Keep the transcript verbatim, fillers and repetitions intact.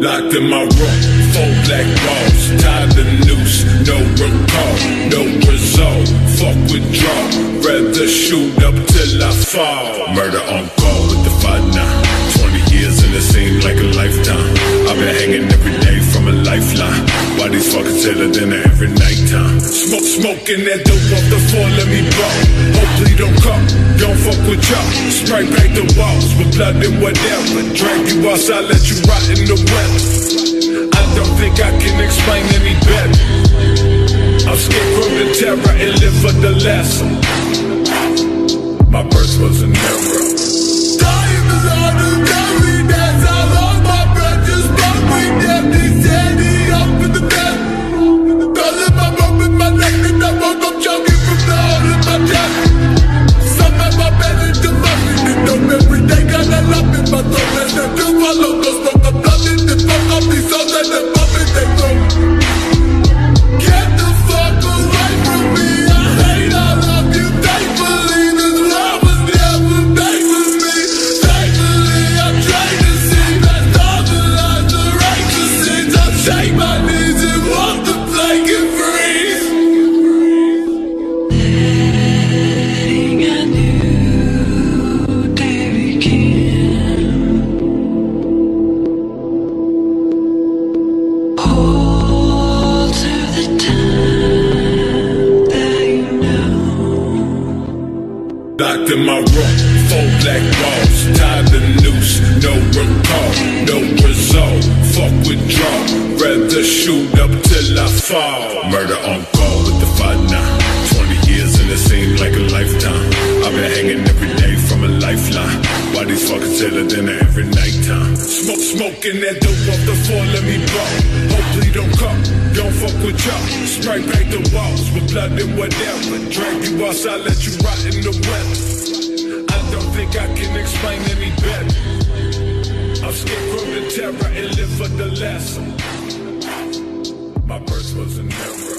Locked in my room, four black balls, tied the noose, no recall, no result. Fuck withdrawal, rather shoot up till I fall. Murder on call with the five nine. Twenty years and it seemed like a lifetime. I've been hanging every day from a lifeline. Why these fuckers tell her dinner every nighttime? Smoke, smoking that dope off the floor, let me blow. Hopefully don't come, don't fuck with y'all. Spray paint the walls with blood and whatever. Drag you outside, let you rot in the weather. I don't think I can explain any better. I'm scared from the terror and live for the lesson. My birth was an error. Dying is all the very dance. I lost my breath, just fuck with them. They said he up in the bed. Calling my rope in my neck, and I woke up choking from the hole in my chest. Some of my bed is demanding it up every day. Got a lump in my throat, and they do follow those smoke. I'm blooded, they fuck up these souls, and they pump it, they throw. Get the fuck away from me. I hate all of you, thankfully. This love was never made for me. Thankfully, I'm trying to see past all the lies, the righteous sins. I shake my knees and walk the plank and freeze. Letting a new day begin. Hold to the time that you know. Locked in my room, four black balls, tied the noose, no recall, no result. Fuck withdrawal, rather shoot up till I fall. Murder on call with the five nine. Twenty years and it seemed like a lifetime. I've been hanging every day from a lifeline. Why these fuckers tell her dinner every nighttime? Smoke, smoking that dope off the floor, let me blow. Hopefully don't come, don't fuck with y'all. Spray paint the walls with blood and whatever. Drag you outside, let you rot in the weather. I don't think I can explain any better. I'm scared from the terror and live for the lesson. My birth was an error.